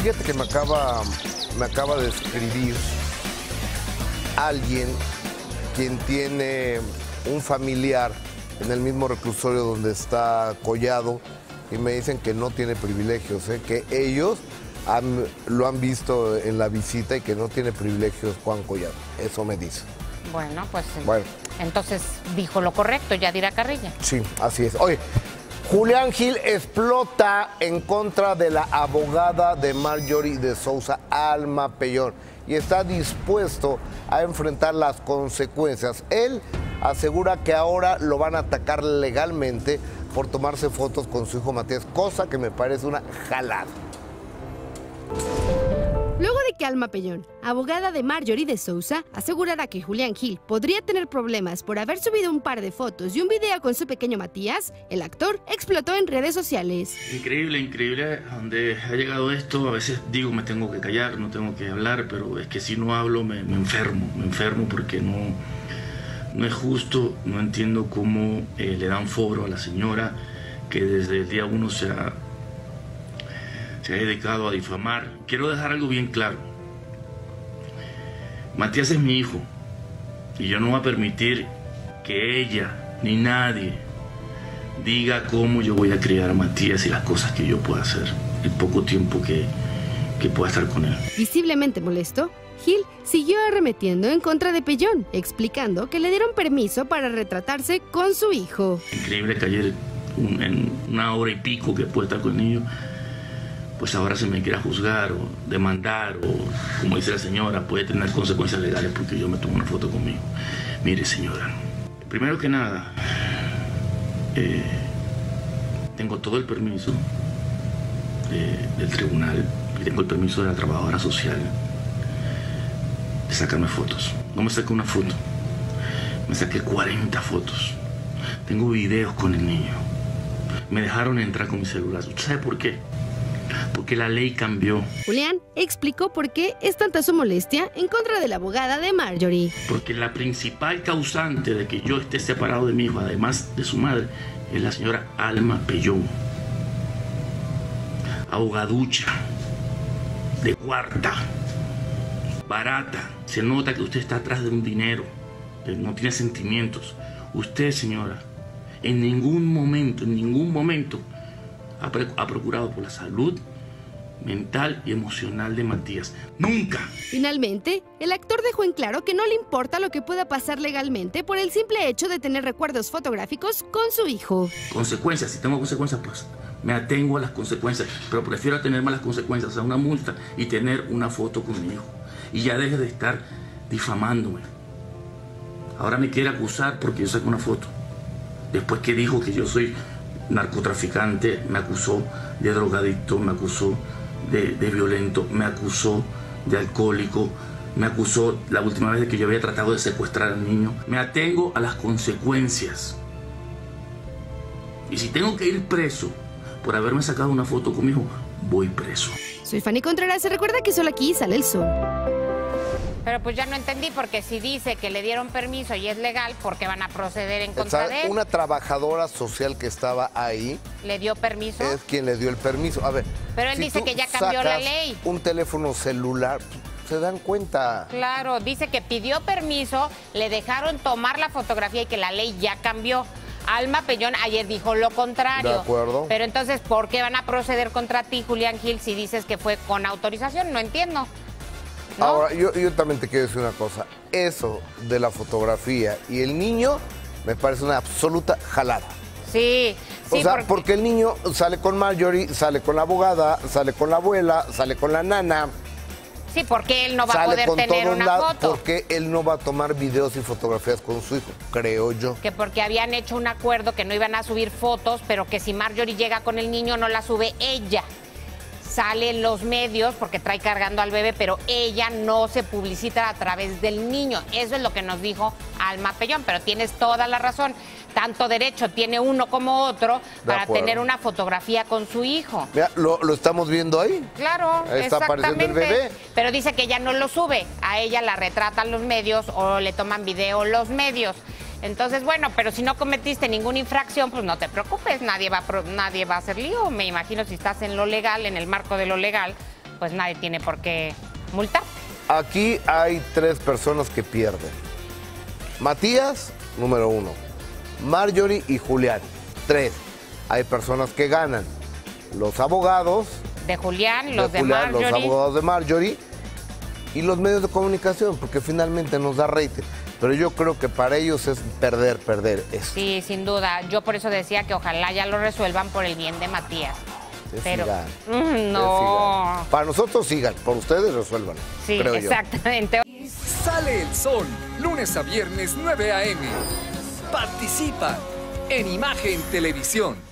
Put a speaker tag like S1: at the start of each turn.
S1: fíjate que me acaba de escribir alguien quien tiene un familiar en el mismo reclusorio donde está Collado y me dicen que no tiene privilegios, que ellos lo han visto en la visita y que no tiene privilegios Juan Collado. Eso me dice.
S2: Bueno, pues
S1: bueno.
S2: Entonces dijo lo correcto, Yadira Carrilla.
S1: Sí, así es. Oye, Julián Gil explota en contra de la abogada de Marjorie de Sousa, Alma Pellón, y está dispuesto a enfrentar las consecuencias. Él asegura que ahora lo van a atacar legalmente por tomarse fotos con su hijo Matías, cosa que me parece una jalada.
S3: Luego de que Alma Pellón, abogada de Marjorie de Sousa, asegurara que Julián Gil podría tener problemas por haber subido un par de fotos y un video con su pequeño Matías, el actor explotó en redes sociales.
S4: Increíble, increíble a donde ha llegado esto. A veces digo me tengo que callar, no tengo que hablar, pero es que si no hablo me enfermo porque no es justo. No entiendo cómo le dan foro a la señora que desde el día 1 se ha dedicado a difamar. Quiero dejar algo bien claro. Matías es mi hijo y yo no voy a permitir que ella ni nadie diga cómo yo voy a criar a Matías y las cosas que yo pueda hacer, el poco tiempo que pueda estar con él.
S3: Visiblemente molesto, Gil siguió arremetiendo en contra de Pellón, explicando que le dieron permiso para retratarse con su hijo.
S4: Increíble que ayer, en una hora y pico que puede estar con el niño, pues ahora se me quiera juzgar o demandar o, como dice la señora, puede tener consecuencias legales porque yo me tomo una foto conmigo. Mire, señora, primero que nada, tengo todo el permiso del tribunal y tengo el permiso de la trabajadora social de sacarme fotos. No me saqué una foto, me saqué 40 fotos. Tengo videos con el niño. Me dejaron entrar con mi celular. ¿Usted sabe por qué? Porque la ley cambió.
S3: Julián explicó por qué es tanta su molestia en contra de la abogada de Marjorie.
S4: Porque la principal causante de que yo esté separado de mi hijo, además de su madre, es la señora Alma Pellón. Abogaducha, de cuarta, barata. Se nota que usted está atrás de un dinero, que no tiene sentimientos. Usted, señora, en ningún momento ha procurado por la salud mental y emocional de Matías. ¡Nunca!
S3: Finalmente, el actor dejó en claro que no le importa lo que pueda pasar legalmente por el simple hecho de tener recuerdos fotográficos con su hijo.
S4: Consecuencias, si tengo consecuencias, pues me atengo a las consecuencias, pero prefiero tener malas consecuencias, o sea, una multa y tener una foto con mi hijo. Y ya deje de estar difamándome. Ahora me quiere acusar porque yo saco una foto. Después que dijo que yo soy narcotraficante, me acusó de drogadicto, me acusó de violento, me acusó de alcohólico, me acusó la última vez de que yo había tratado de secuestrar al niño. Me atengo a las consecuencias. Y si tengo que ir preso por haberme sacado una foto con mi hijo, voy preso.
S3: Soy Fanny Contreras y recuerda que solo aquí sale el sol.
S2: Pero pues ya no entendí, porque si dice que le dieron permiso y es legal, ¿por qué van a proceder en contra de él?
S1: Una trabajadora social que estaba ahí.
S2: ¿Le dio permiso?
S1: Es quien le dio el permiso. A ver.
S2: Pero él dice que ya cambió la ley.
S1: Un teléfono celular, se dan cuenta.
S2: Claro, dice que pidió permiso, le dejaron tomar la fotografía y que la ley ya cambió. Alma Pellón ayer dijo lo contrario.
S1: De acuerdo.
S2: Pero entonces, ¿por qué van a proceder contra ti, Julián Gil, si dices que fue con autorización? No entiendo. ¿No?
S1: Ahora, yo también te quiero decir una cosa. Eso de la fotografía y el niño me parece una absoluta jalada.
S2: Sí, sí.
S1: O sea, porque el niño sale con Marjorie, sale con la abogada, sale con la abuela, sale con la nana.
S2: Sí, porque él no va a poder tener una foto.
S1: Porque él no va a tomar videos y fotografías con su hijo, creo yo.
S2: Que porque habían hecho un acuerdo que no iban a subir fotos, pero que si Marjorie llega con el niño no la sube ella. Sale en los medios porque trae cargando al bebé, pero ella no se publicita a través del niño. Eso es lo que nos dijo Alma Pellón, pero tienes toda la razón. Tanto derecho tiene uno como otro para tener una fotografía con su hijo.
S1: Mira, lo estamos viendo ahí.
S2: Claro,
S1: ahí está apareciendo el bebé.
S2: Pero dice que ella no lo sube. A ella la retratan los medios o le toman video los medios. Entonces, bueno, pero si no cometiste ninguna infracción, pues no te preocupes, nadie va a hacer lío. Me imagino si estás en lo legal, en el marco de lo legal, pues nadie tiene por qué multar.
S1: Aquí hay 3 personas que pierden. Matías, número 1. Marjorie y Julián, 3. Hay personas que ganan. Los abogados
S2: De Julián, los de
S1: Julián,
S2: Marjorie.
S1: los abogados de Marjorie y los medios de comunicación, porque finalmente nos da rating. Pero yo creo que para ellos es perder esto.
S2: Sí, sin duda. Yo por eso decía que ojalá ya lo resuelvan por el bien de Matías. Pero no.
S1: Para nosotros sigan, por ustedes resuelvan.
S2: Sí,
S1: creo
S2: exactamente.
S5: Sale el sol, lunes a viernes 9 a.m. Participa en Imagen Televisión.